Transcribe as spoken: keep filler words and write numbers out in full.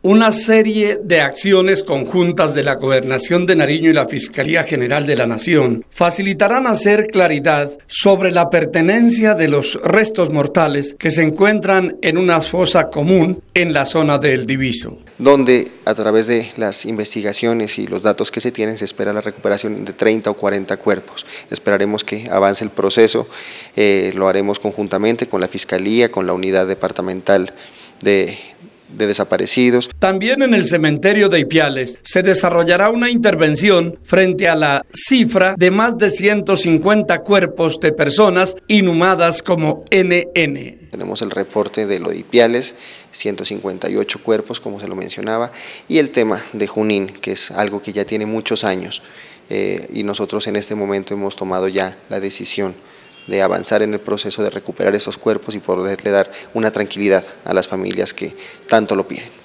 Una serie de acciones conjuntas de la Gobernación de Nariño y la Fiscalía General de la Nación facilitarán hacer claridad sobre la pertenencia de los restos mortales que se encuentran en una fosa común en la zona del Diviso, donde a través de las investigaciones y los datos que se tienen se espera la recuperación de treinta o cuarenta cuerpos. Esperaremos que avance el proceso, eh, lo haremos conjuntamente con la Fiscalía, con la Unidad Departamental de de desaparecidos. También en el cementerio de Ipiales se desarrollará una intervención frente a la cifra de más de ciento cincuenta cuerpos de personas inhumadas como N N. Tenemos el reporte de lo de Ipiales, ciento cincuenta y ocho cuerpos, como se lo mencionaba, y el tema de Junín, que es algo que ya tiene muchos años, eh, y nosotros en este momento hemos tomado ya la decisión de avanzar en el proceso de recuperar esos cuerpos y poderle dar una tranquilidad a las familias que tanto lo piden.